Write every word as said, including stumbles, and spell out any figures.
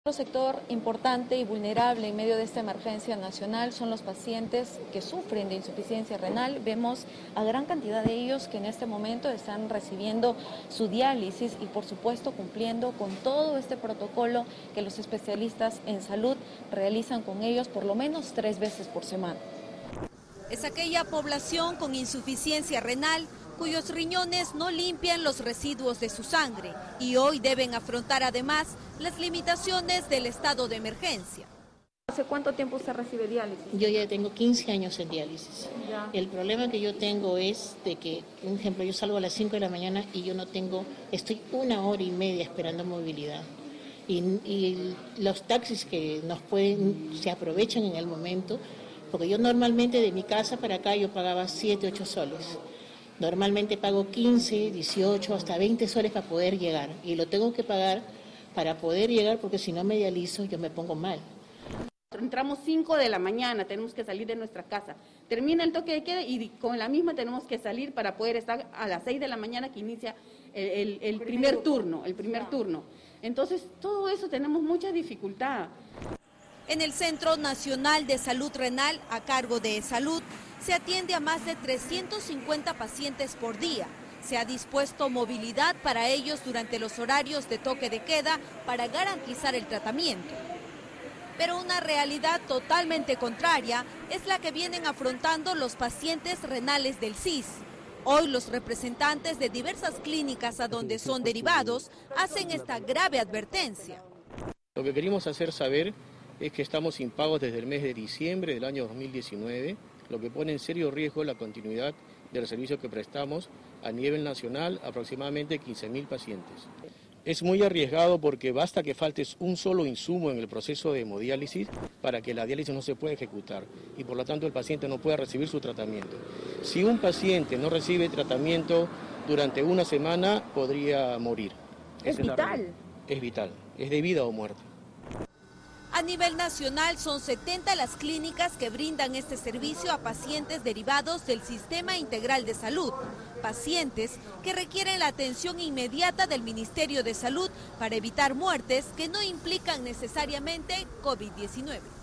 Otro sector importante y vulnerable en medio de esta emergencia nacional son los pacientes que sufren de insuficiencia renal. Vemos a gran cantidad de ellos que en este momento están recibiendo su diálisis y por supuesto cumpliendo con todo este protocolo que los especialistas en salud realizan con ellos por lo menos tres veces por semana. Es aquella población con insuficiencia renal cuyos riñones no limpian los residuos de su sangre y hoy deben afrontar además las limitaciones del estado de emergencia. ¿Hace cuánto tiempo usted recibe diálisis? Yo ya tengo quince años en diálisis. Ya. El problema que yo tengo es de que, por ejemplo, yo salgo a las cinco de la mañana y yo no tengo, estoy una hora y media esperando movilidad. Y, y los taxis que nos pueden, se aprovechan en el momento, porque yo normalmente de mi casa para acá yo pagaba siete, ocho soles. Normalmente pago quince, dieciocho, hasta veinte soles para poder llegar. Y lo tengo que pagar para poder llegar porque si no me dializo yo me pongo mal. Entramos cinco de la mañana, tenemos que salir de nuestra casa. Termina el toque de queda y con la misma tenemos que salir para poder estar a las seis de la mañana que inicia el, el, el primer turno, el primer turno. Entonces, todo eso tenemos mucha dificultad. En el Centro Nacional de Salud Renal, a cargo de Salud, se atiende a más de trescientos cincuenta pacientes por día. Se ha dispuesto movilidad para ellos durante los horarios de toque de queda para garantizar el tratamiento. Pero una realidad totalmente contraria es la que vienen afrontando los pacientes renales del C I S. Hoy los representantes de diversas clínicas a donde son derivados hacen esta grave advertencia. Lo que queremos hacer saber es que estamos impagos desde el mes de diciembre del año dos mil diecinueve, lo que pone en serio riesgo la continuidad del servicio que prestamos a nivel nacional, aproximadamente quince mil pacientes. Es muy arriesgado porque basta que faltes un solo insumo en el proceso de hemodiálisis para que la diálisis no se pueda ejecutar y por lo tanto el paciente no pueda recibir su tratamiento. Si un paciente no recibe tratamiento durante una semana, podría morir. ¿Es vital? Es vital, es de vida o muerte. A nivel nacional son setenta las clínicas que brindan este servicio a pacientes derivados del Sistema Integral de Salud, pacientes que requieren la atención inmediata del Ministerio de Salud para evitar muertes que no implican necesariamente COVID diecinueve.